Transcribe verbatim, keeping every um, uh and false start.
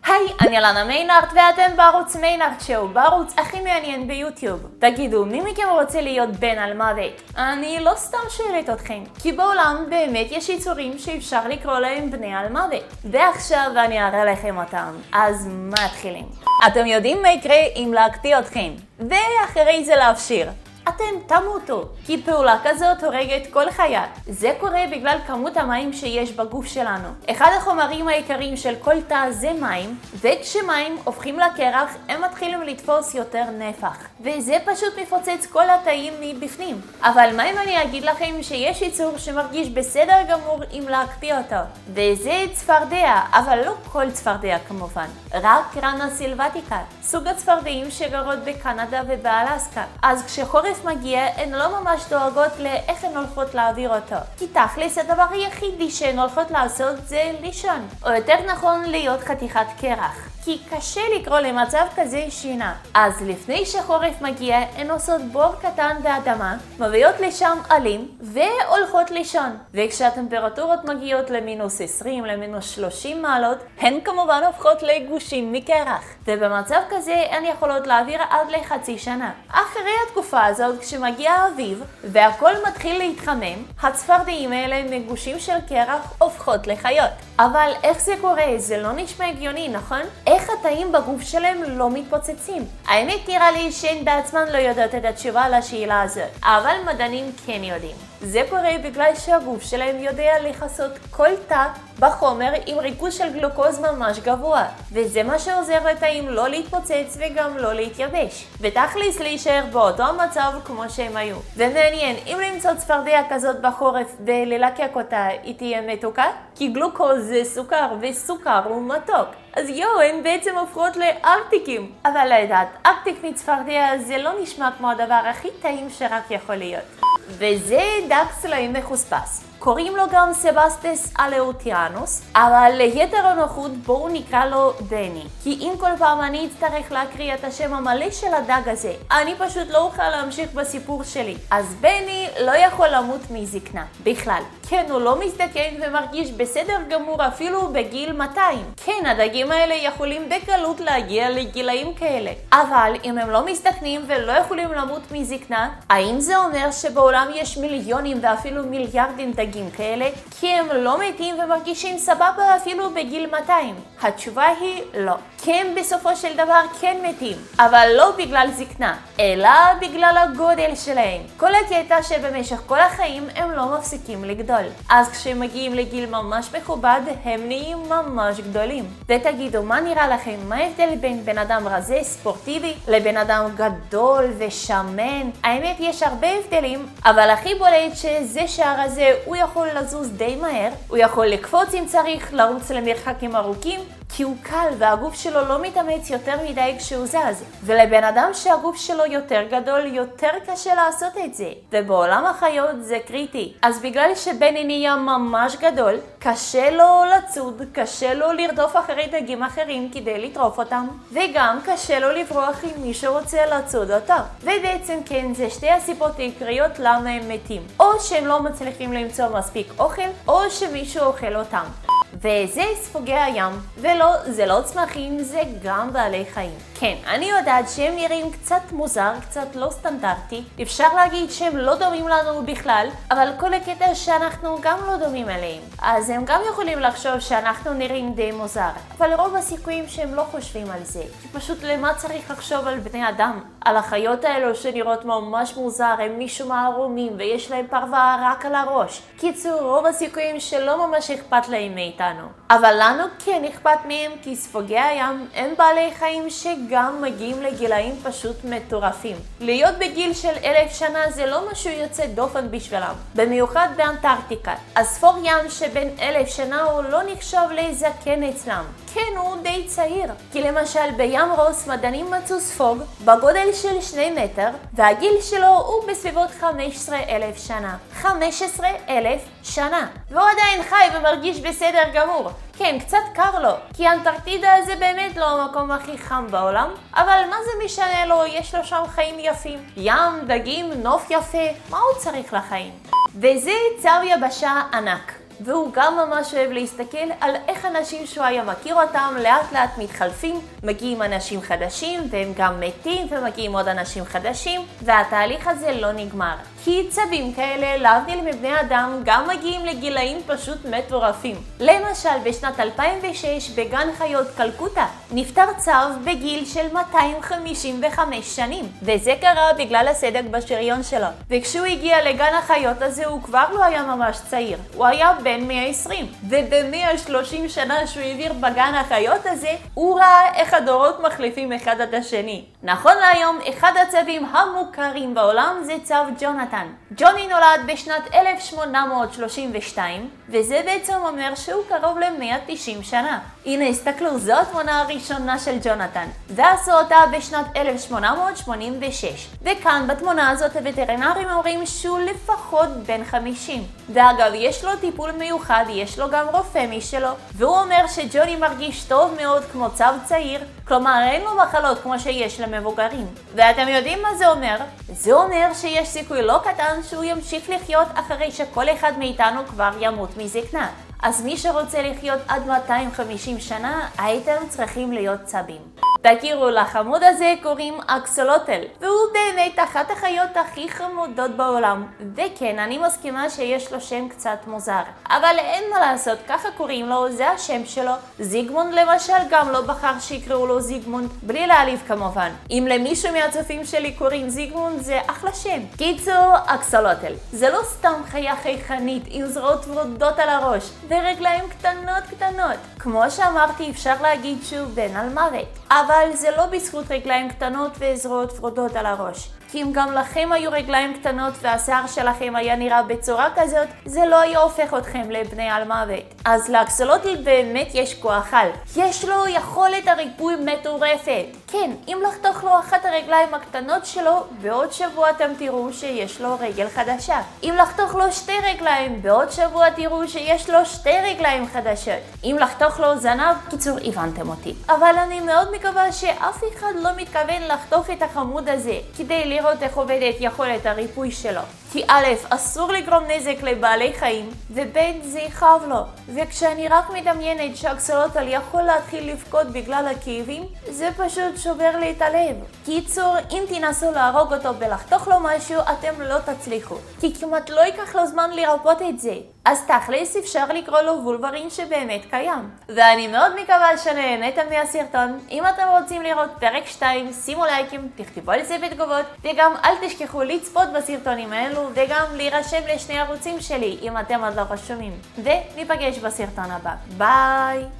היי, אני אלנה מיינארט ואתם בערוץ מיינארט שואו, בערוץ הכי מעניין ביוטיוב. תגידו, מי מכם רוצה להיות בן על מוות? אני לא סתם שואלת אתכם, כי בעולם באמת יש יצורים שאפשר לקרוא להם בני על מוות. ועכשיו אני אראה לכם אותם, אז מתחילים. אתם יודעים מה יקרה אם להקטיא אתכם, ואחרי זה להפשיר. אתם תמותו, כי פעולה כזאת הורגת כל חיה. זה קורה בגלל כמות המים שיש בגוף שלנו. אחד החומרים העיקריים של כל תא זה מים, וכשמים הופכים לקרח, הם מתחילים לתפוס יותר נפח. וזה פשוט מפוצץ כל התאים מבפנים. אבל מה אם אני אגיד לכם שיש יצור שמרגיש בסדר גמור אם להקפיא אותו? וזה צפרדע, אבל לא כל צפרדע כמובן. רק רנה סילבטיקה, סוג הצפרדעים שגרות בקנדה ובאלסקה. אז כשחורף מגיע, הן לא ממש דואגות לאיך הן הולכות להעביר אותו. כי תכלס הדבר היחידי שהן הולכות לעשות זה לישון. או יותר נכון להיות חתיכת קרח. כי קשה לקרוא למצב כזה שינה. אז לפני שחורף מגיע, הן עושות בור קטן באדמה, מביאות לשם עלים והולכות לישון. וכשהטמפרטורות מגיעות למינוס עשרים, למינוס שלושים מעלות, הן כמובן הופכות לגושים מקרח. ובמצב כזה הן יכולות להעביר עד לחצי שנה. אחרי התקופה הזאת, כשמגיע האביב והכל מתחיל להתחמם, הצפרדעים האלה מגושים של קרח הופכות לחיות. אבל איך זה קורה? זה לא נשמע הגיוני, נכון? איך התאים בגוף שלהם לא מתפוצצים? האמת נראה לי שהן בעצמן לא יודעות את התשובה לשאלה הזאת, אבל מדענים כן יודעים. זה קורה בגלל שהגוף שלהם יודע לכסות כל תא בחומר עם ריכוז של גלוקוז ממש גבוה, וזה מה שעוזר לתאים לא להתפוצץ וגם לא להתייבש, ותכלס להישאר באותו המצב כמו שהם היו. ומעניין, אם למצוא צפרדע כזאת בחורף וללקק אותה, היא תהיה מתוקה? כי גלוקוז זה סוכר, וסוכר הוא מתוק. אז יו, הן בעצם הופכות לארטיקים. אבל לדעת, ארטיק מצפרדע זה לא נשמע כמו הדבר הכי טעים שרק יכול להיות. וזה דג סלעים מחוספס. קוראים לו גם סבסטס אלאוטיאנוס, אבל ליתר הנוחות בואו נקרא לו בני. כי אם כל פעם אני אצטרך להקריא את השם המלא של הדג הזה, אני פשוט לא אוכל להמשיך בסיפור שלי. אז בני לא יכול למות מזקנה, בכלל. כן, הוא לא מזדקן ומרגיש בסדר גמור אפילו בגיל מאתיים. כן, הדגים האלה יכולים בקלות להגיע לגילאים כאלה. אבל אם הם לא מזדקנים ולא יכולים למות מזקנה, האם זה אומר שבעולם יש מיליונים ואפילו מיליארדים דגים כאלה? כי הם לא מתים ומרגישים סבבה אפילו בגיל מאתיים. התשובה היא לא. כי הם בסופו של דבר כן מתים, אבל לא בגלל זקנה, אלא בגלל הגודל שלהם. כל הקטע שבמשך כל החיים הם לא מפסיקים לגדול. אז כשהם מגיעים לגיל ממש מכובד, הם נהיים ממש גדולים. ותגידו, מה נראה לכם? מה ההבדל בין בן אדם רזה ספורטיבי לבן אדם גדול ושמן? האמת יש הרבה הבדלים, אבל הכי בולט שזה שהרזה הוא יכול לזוז די מהר, הוא יכול לקפוץ אם צריך, לרוץ למרחקים ארוכים, כי הוא קל והגוף שלו לא מתאמץ יותר מדי כשהוא זז. ולבן אדם שהגוף שלו יותר גדול, יותר קשה לעשות את זה. ובעולם החיות זה קריטי. אז בגלל שבני נהיה ממש גדול, קשה לו לצוד, קשה לו לרדוף אחרי דגים אחרים כדי לטרוף אותם, וגם קשה לו לברוח אם מישהו רוצה לצוד אותו. ובעצם כן, זה שתי הסיבות העיקריות למה הם מתים. או שהם לא מצליחים למצוא מספיק אוכל, או שמישהו אוכל אותם. וזה ספוגי הים, ולא, זה לא צמחים, זה גם בעלי חיים. כן, אני יודעת שהם נראים קצת מוזר, קצת לא סטנדרטי. אפשר להגיד שהם לא דומים לנו בכלל, אבל כל הקטע שאנחנו גם לא דומים אליהם. אז הם גם יכולים לחשוב שאנחנו נראים די מוזר. אבל רוב הסיכויים שהם לא חושבים על זה. כי פשוט למה צריך לחשוב על בני אדם? על החיות האלו שנראות ממש מוזר, הם מישהו מערומים ויש להם פרווה רק על הראש. קיצור, רוב הסיכויים שלא ממש אכפת להם מאיתנו. אבל לנו כן אכפת מהם, כי ספוגי הים הם בעלי חיים שגם מגיעים לגילאים פשוט מטורפים. להיות בגיל של אלף שנה זה לא משהו יוצא דופן בשבילם, במיוחד באנטארקטיקה. הספוג ים שבין אלף שנה הוא לא נחשב לזקן אצלם. כן, הוא די צעיר. כי למשל בים רוס מדענים מצאו ספוג בגודל של שני מטר, והגיל שלו הוא בסביבות חמש עשרה אלף שנה. חמש עשרה אלף שנה. והוא עדיין חי ומרגיש בסדר גמור. כן, קצת קר לו, כי אנטארקטידה זה באמת לא המקום הכי חם בעולם, אבל מה זה משנה לו? יש לו שם חיים יפים. ים, דגים, נוף יפה, מה הוא צריך לחיים? וזה צב יבשה ענק. והוא גם ממש אוהב להסתכל על איך אנשים שהוא היה מכיר אותם לאט לאט מתחלפים, מגיעים אנשים חדשים והם גם מתים ומגיעים עוד אנשים חדשים, והתהליך הזה לא נגמר. כי צבים כאלה, להבדיל מבני אדם, גם מגיעים לגילאים פשוט מטורפים. למשל, בשנת אלפיים ושש בגן חיות קלקוטה נפטר צב בגיל של מאתיים חמישים וחמש שנים, וזה קרה בגלל הסדק בשריון שלו. וכשהוא הגיע לגן החיות הזה הוא כבר לא היה ממש צעיר, הוא היה בן מאה ועשרים, וב-מאה ושלושים שנה שהוא העביר בגן החיות הזה הוא ראה איך הדורות מחליפים אחד את השני. נכון להיום, אחד הצבים המוכרים בעולם זה צב ג'ונתן. ג'וני נולד בשנת אלף שמונה מאות שלושים ושתיים, וזה בעצם אומר שהוא קרוב ל-מאה ותשעים שנה. הנה, הסתכלו, זו התמונה הראשונה של ג'ונתן, ועשו אותה בשנת אלף שמונה מאות שמונים ושש. וכאן בתמונה הזאת הווטרינרים אומרים שהוא לפחות בן חמישים. ואגב, יש לו טיפול מיוחד, יש לו גם רופא משלו, והוא אומר שג'וני מרגיש טוב מאוד כמו צב צעיר, כלומר אין לו מחלות כמו שיש למבוגרים. ואתם יודעים מה זה אומר? זה אומר שיש סיכוי לא קטן שהוא ימשיך לחיות אחרי שכל אחד מאיתנו כבר ימות מזקנה. אז מי שרוצה לחיות עד מאתיים וחמישים שנה, הייתם צריכים להיות צבים. תכירו, לחמוד הזה קוראים אקסולוטל, והוא באמת אחת החיות הכי חמודות בעולם. וכן, אני מסכימה שיש לו שם קצת מוזר, אבל אין מה לעשות, ככה קוראים לו, זה השם שלו. זיגמונד למשל גם לא בחר שיקראו לו זיגמונד, בלי להעליב כמובן. אם למישהו מהצופים שלי קוראים זיגמונד, זה אחלה שם. קיצור, אקסולוטל זה לא סתם חיה חייכנית עם זרועות ורודות על הראש ורגליים קטנות קטנות. כמו שאמרתי, אפשר להגיד שהוא בן על מוות, אבל זה לא בזכות רגליים קטנות וזרועות ורודות על הראש. כי אם גם לכם היו רגליים קטנות והשיער שלכם היה נראה בצורה כזאת, זה לא היה הופך אתכם לבני על מוות. אז לאקסולוטל באמת יש כוח על. יש לו יכולת הריפוי מטורפת. כן, אם לחתוך לו אחת הרגליים הקטנות שלו, בעוד שבוע אתם תראו שיש לו רגל חדשה. אם לחתוך לו שתי רגליים, בעוד שבוע תראו שיש לו שתי רגליים חדשות. אם לחתוך לו זנב, קיצור, הבנתם אותי. אבל אני מאוד מקווה שאף אחד לא מתכוון לחתוך את החמוד הזה כדי לראות איך עובדת יכולת הריפוי שלו. כי א', אסור לגרום נזק לבעלי חיים, וב', זה יכאב לו. וכשאני רק מדמיינת שאקסולוטל יכול להתחיל לבכות בגלל הכאבים, זה פשוט שובר לי את הלב. קיצור, אם תנסו להרוג אותו ולחתוך לו משהו, אתם לא תצליחו, כי כמעט לא ייקח לו זמן לרפות את זה. אז תכלס אפשר לקרוא לו וולברין שבאמת קיים. ואני מאוד מקווה שנהנתם מהסרטון. אם אתם רוצים לראות פרק שתיים, שימו לייקים, תכתבו על זה בתגובות, וגם אל תשכחו לצפות בסרטונים האלו, וגם להירשם לשני ערוצים שלי אם אתם עוד לא רשומים. וניפגש בסרטון הבא. ביי!